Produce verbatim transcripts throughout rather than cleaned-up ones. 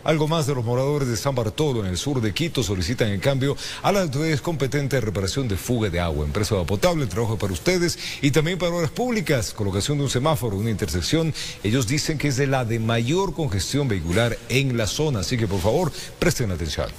Algo más de los moradores de San Bartolo, en el sur de Quito, solicitan en cambio a las autoridades competentes reparación de fuga de agua. Empresa de agua potable, trabajo para ustedes y también para obras públicas, colocación de un semáforo, una intersección. Ellos dicen que es de la de mayor congestión vehicular en la zona, así que por favor presten atención.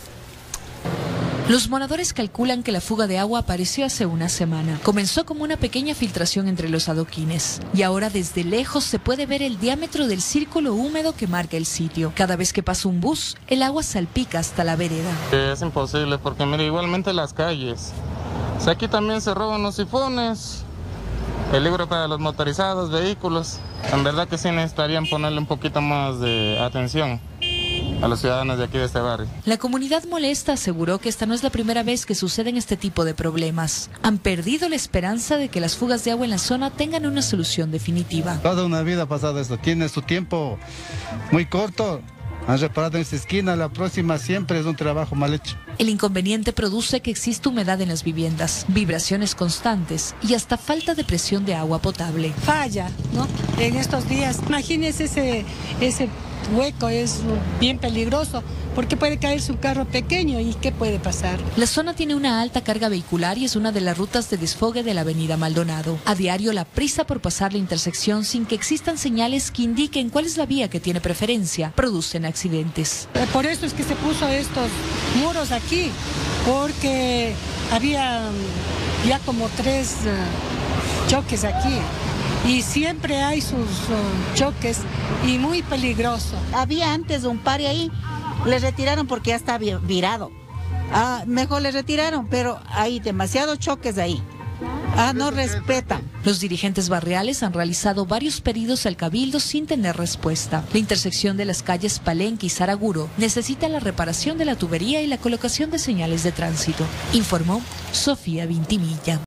Los moradores calculan que la fuga de agua apareció hace una semana. Comenzó como una pequeña filtración entre los adoquines y ahora desde lejos se puede ver el diámetro del círculo húmedo que marca el sitio. Cada vez que pasa un bus, el agua salpica hasta la vereda. Es imposible porque mira, igualmente las calles. O sea, aquí también se roban los sifones. Peligro para los motorizados, vehículos. En verdad que sí necesitarían ponerle un poquito más de atención a los ciudadanos de aquí de este barrio. La comunidad molesta aseguró que esta no es la primera vez que suceden este tipo de problemas. Han perdido la esperanza de que las fugas de agua en la zona tengan una solución definitiva. Toda una vida ha pasado esto, tiene su tiempo muy corto. Han reparado en esta esquina, la próxima siempre es un trabajo mal hecho. El inconveniente produce que exista humedad en las viviendas, vibraciones constantes y hasta falta de presión de agua potable. Falla, ¿no? En estos días, imagínese ese, ese hueco, es bien peligroso porque puede caerse un carro pequeño y ¿qué puede pasar? La zona tiene una alta carga vehicular y es una de las rutas de desfogue de la avenida Maldonado. A diario la prisa por pasar la intersección sin que existan señales que indiquen cuál es la vía que tiene preferencia producen accidentes. Por eso es que se puso estos muros aquí, porque había ya como tres uh, choques aquí. Y siempre hay sus uh, choques y muy peligroso. Había antes un par ahí, le retiraron porque ya está virado. Ah, mejor le retiraron, pero hay demasiados choques ahí. Ah, no respetan. Los dirigentes barriales han realizado varios pedidos al Cabildo sin tener respuesta. La intersección de las calles Palenque y Saraguro necesita la reparación de la tubería y la colocación de señales de tránsito, informó Sofía Vintimilla.